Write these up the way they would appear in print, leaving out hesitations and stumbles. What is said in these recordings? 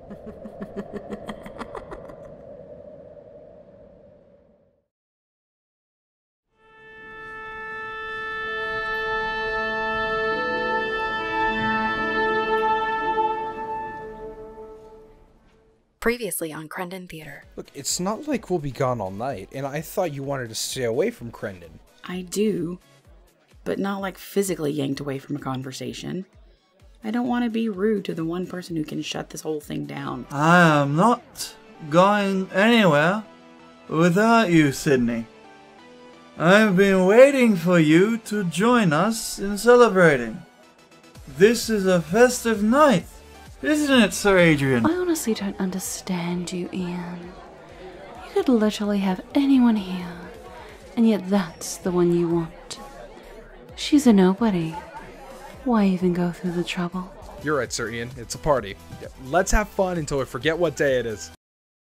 Previously on Crenden Theater. Look, it's not like we'll be gone all night, and I thought you wanted to stay away from Crenden. I do, but not like physically yanked away from a conversation. I don't want to be rude to the one person who can shut this whole thing down. I am not going anywhere without you, Sydney. I've been waiting for you to join us in celebrating. This is a festive night, isn't it, Sir Adrian? I honestly don't understand you, Ian. You could literally have anyone here, and yet that's the one you want. She's a nobody. Why even go through the trouble? You're right, Sir Ian. It's a party. Let's have fun until we forget what day it is.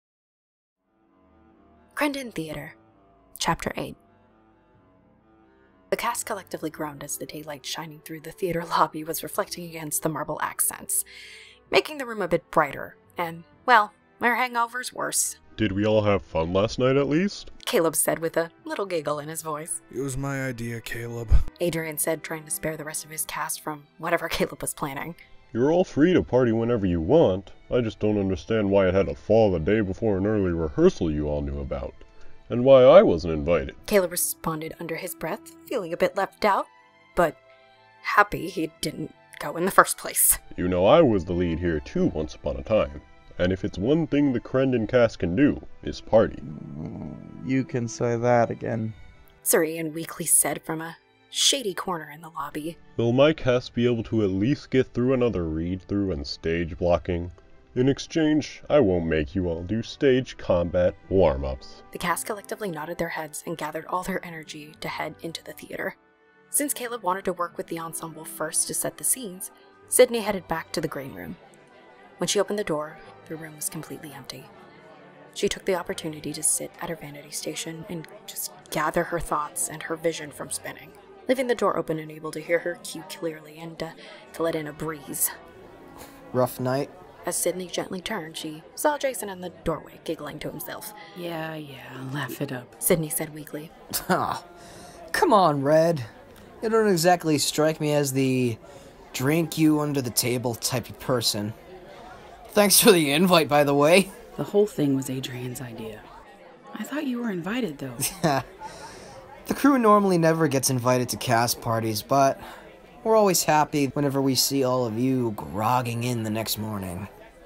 Crenden Theater, Chapter 8. The cast collectively groaned as the daylight shining through the theater lobby was reflecting against the marble accents, making the room a bit brighter, and, well, our hangover's worse. Did we all have fun last night at least? Caleb said with a little giggle in his voice. It was my idea, Caleb. Adrian said, trying to spare the rest of his cast from whatever Caleb was planning. You're all free to party whenever you want. I just don't understand why it had to fall the day before an early rehearsal you all knew about. And why I wasn't invited. Caleb responded under his breath, feeling a bit left out, but happy he didn't go in the first place. You know, I was the lead here too once upon a time. And if it's one thing the Crenden cast can do, is party. You can say that again. Sir Ian weakly said from a shady corner in the lobby. Will my cast be able to at least get through another read-through and stage blocking? In exchange, I won't make you all do stage combat warm-ups. The cast collectively nodded their heads and gathered all their energy to head into the theater. Since Caleb wanted to work with the ensemble first to set the scenes, Sydney headed back to the green room. When she opened the door, the room was completely empty. She took the opportunity to sit at her vanity station and just gather her thoughts and her vision from spinning, leaving the door open and able to hear her cue clearly and to let in a breeze. Rough night? As Sydney gently turned, she saw Jason in the doorway, giggling to himself. Yeah, laugh it up. Sydney said weakly. Ah, come on, Red. You don't exactly strike me as the drink you under the table type of person. Thanks for the invite, by the way. The whole thing was Adrian's idea. I thought you were invited, though. The crew normally never gets invited to cast parties, but we're always happy whenever we see all of you grogging in the next morning.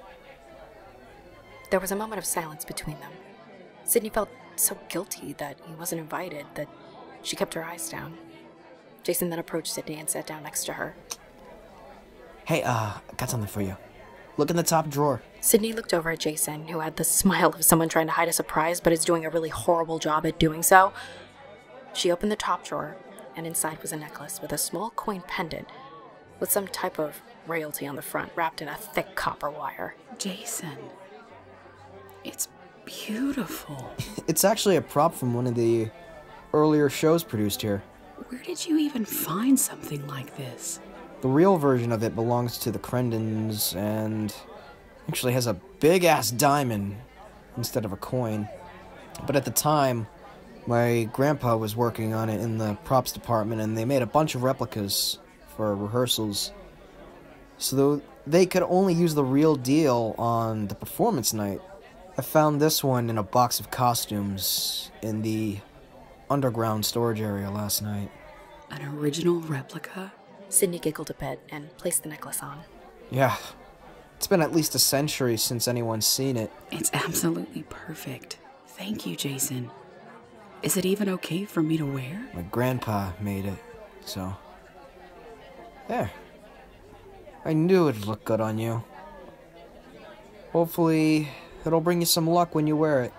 There was a moment of silence between them. Sydney felt so guilty that he wasn't invited that she kept her eyes down. Jason then approached Sydney and sat down next to her. Hey, got something for you. Look in the top drawer. Sydney looked over at Jason, who had the smile of someone trying to hide a surprise but is doing a really horrible job at doing so. She opened the top drawer, and inside was a necklace with a small coin pendant with some type of royalty on the front wrapped in a thick copper wire. Jason, it's beautiful. It's actually a prop from one of the earlier shows produced here. Where did you even find something like this? The real version of it belongs to the Crendens and actually has a big-ass diamond instead of a coin. But at the time, my grandpa was working on it in the props department, and they made a bunch of replicas for rehearsals. So they could only use the real deal on the performance night. I found this one in a box of costumes in the underground storage area last night. An original replica? Sydney giggled a bit and placed the necklace on. Yeah. It's been at least a century since anyone's seen it. It's absolutely perfect. Thank you, Jason. Is it even okay for me to wear? My grandpa made it, so... There. I knew it'd look good on you. Hopefully, it'll bring you some luck when you wear it.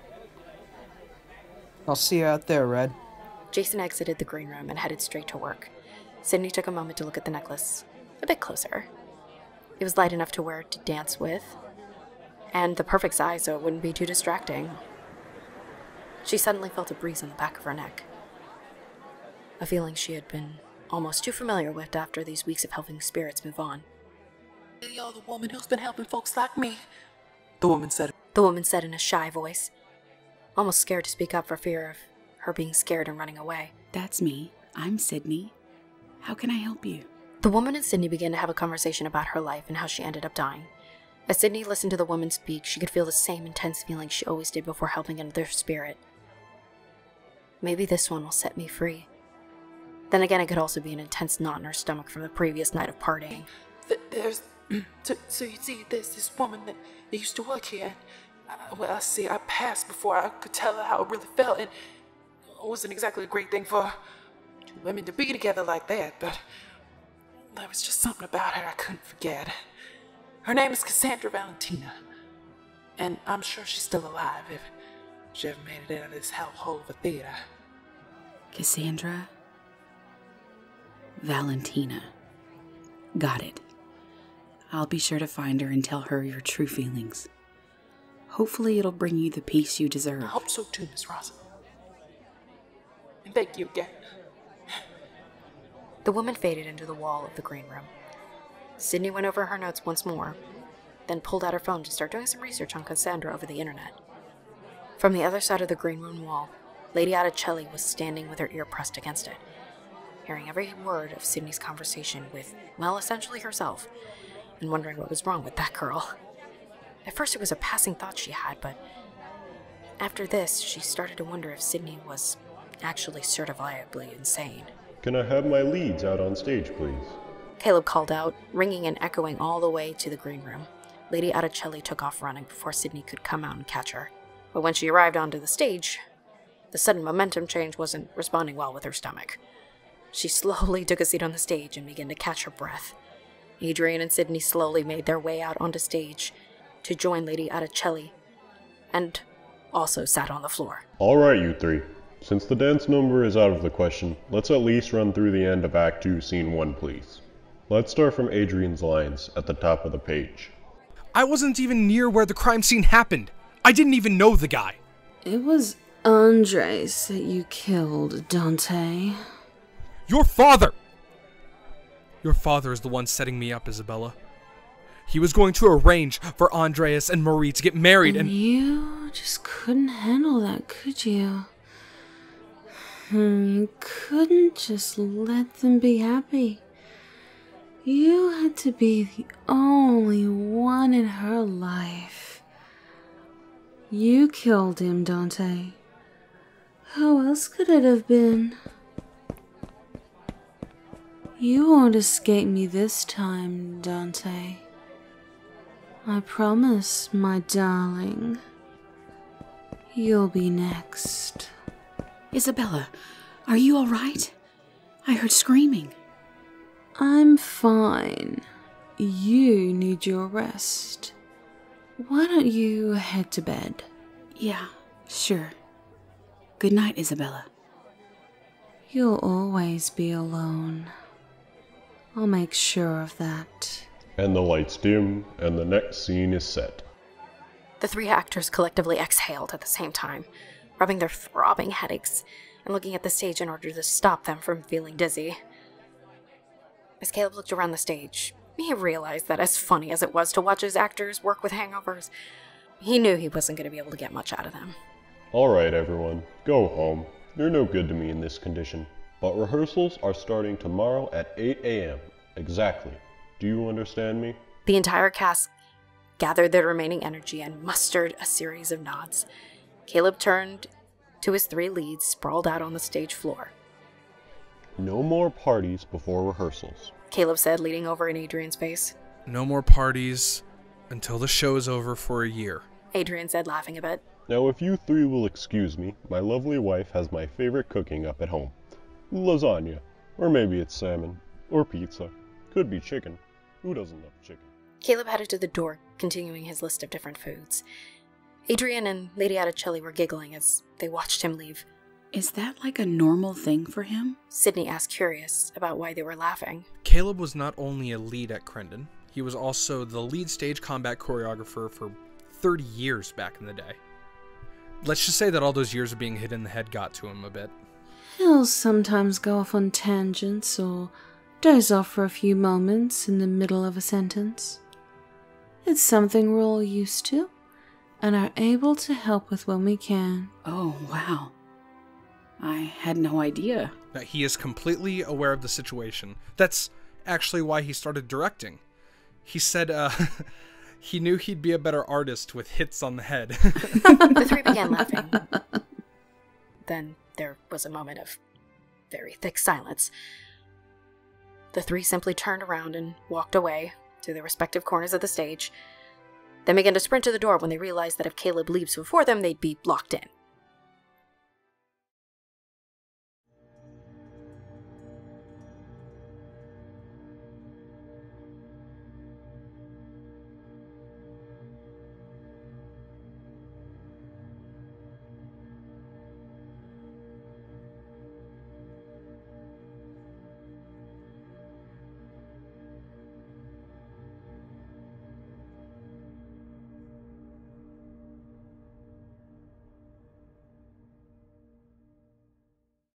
I'll see you out there, Red. Jason exited the green room and headed straight to work. Sydney took a moment to look at the necklace a bit closer. It was light enough to wear it to dance with, and the perfect size so it wouldn't be too distracting. She suddenly felt a breeze on the back of her neck. A feeling she had been almost too familiar with after these weeks of helping spirits move on. You're the woman who's been helping folks like me the woman said. The woman said in a shy voice, almost scared to speak up for fear of her being scared and running away. That's me. I'm Sydney. How can I help you? The woman and Sydney began to have a conversation about her life and how she ended up dying. As Sydney listened to the woman speak, she could feel the same intense feeling she always did before helping another spirit. Maybe this one will set me free. Then again, it could also be an intense knot in her stomach from the previous night of partying. There's... So you see, there's this woman that used to work here. And, I passed before I could tell her how it really felt. And it wasn't exactly a great thing for two women to be together like that. But there was just something about her I couldn't forget. Her name is Cassandra Valentina. And I'm sure she's still alive if she ever made it out of this hellhole of a theater. Cassandra Valentina. Got it. I'll be sure to find her and tell her your true feelings. Hopefully it'll bring you the peace you deserve. I hope so too, Miss Rosa. And thank you again. The woman faded into the wall of the green room. Sydney went over her notes once more, then pulled out her phone to start doing some research on Cassandra over the internet. From the other side of the green room wall, Lady Articelli was standing with her ear pressed against it, hearing every word of Sydney's conversation with, well, essentially herself, and wondering what was wrong with that girl. At first it was a passing thought she had, but after this, she started to wonder if Sydney was actually certifiably insane. Can I have my leads out on stage, please? Caleb called out, ringing and echoing all the way to the green room. Lady Articelli took off running before Sydney could come out and catch her. But when she arrived onto the stage, the sudden momentum change wasn't responding well with her stomach. She slowly took a seat on the stage and began to catch her breath. Adrian and Sydney slowly made their way out onto stage to join Lady Articelli, and also sat on the floor. All right, you three. Since the dance number is out of the question, let's at least run through the end of Act 2, Scene 1, please. Let's start from Adrian's lines at the top of the page. I wasn't even near where the crime scene happened. I didn't even know the guy. It was Andres that you killed, Dante. Your father! Your father is the one setting me up, Isabella. He was going to arrange for Andreas and Marie to get married and... You just couldn't handle that, could you? You couldn't just let them be happy. You had to be the only one in her life. You killed him, Dante. Who else could it have been? You won't escape me this time, Dante. I promise, my darling. You'll be next. Isabella, are you all right? I heard screaming. I'm fine. You need your rest. Why don't you head to bed? Yeah, sure. Good night, Isabella. You'll always be alone. I'll make sure of that. And the lights dim, and the next scene is set. The three actors collectively exhaled at the same time, rubbing their throbbing headaches and looking at the stage in order to stop them from feeling dizzy. As Caleb looked around the stage, he realized that as funny as it was to watch his actors work with hangovers, he knew he wasn't going to be able to get much out of them. All right, everyone, go home. You're no good to me in this condition. But rehearsals are starting tomorrow at 8 a.m. exactly. Do you understand me? The entire cast gathered their remaining energy and mustered a series of nods. Caleb turned to his three leads sprawled out on the stage floor. No more parties before rehearsals, Caleb said, leaning over in Adrian's face. No more parties until the show is over for a year. Adrian said, laughing a bit. Now if you three will excuse me, my lovely wife has my favorite cooking up at home. Lasagna, or maybe it's salmon, or pizza. Could be chicken. Who doesn't love chicken? Caleb headed to the door, continuing his list of different foods. Adrian and Lady Articelli were giggling as they watched him leave. Is that like a normal thing for him? Sydney asked, curious about why they were laughing. Caleb was not only a lead at Crenden, he was also the lead stage combat choreographer for 30 years back in the day. Let's just say that all those years of being hit in the head got to him a bit. He'll sometimes go off on tangents or doze off for a few moments in the middle of a sentence. It's something we're all used to. and are able to help with when we can. Oh, wow. I had no idea. That he is completely aware of the situation. That's actually why he started directing. He said he knew he'd be a better artist with hits on the head. The three began laughing. Then there was a moment of very thick silence. The three simply turned around and walked away to their respective corners of the stage. Then began to sprint to the door when they realized that if Caleb leaves before them, they'd be locked in.